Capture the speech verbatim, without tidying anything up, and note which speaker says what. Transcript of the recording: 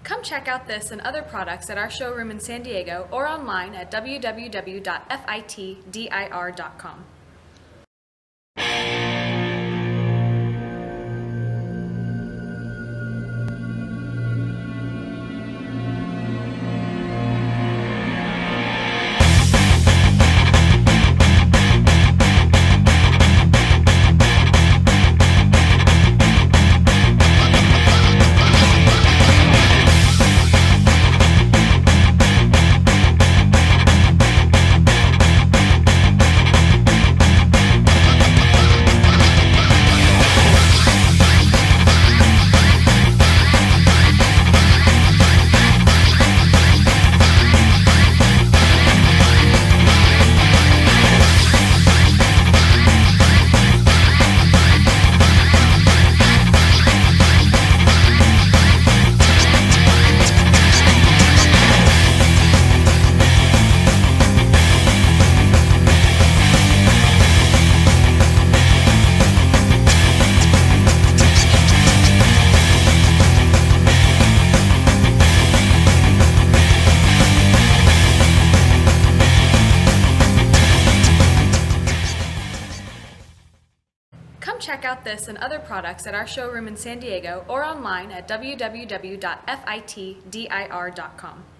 Speaker 1: Come check out this and other products at our showroom in San Diego or online at w w w dot fitdir dot com. Come check out this and other products at our showroom in San Diego or online at w w w dot fitdir dot com.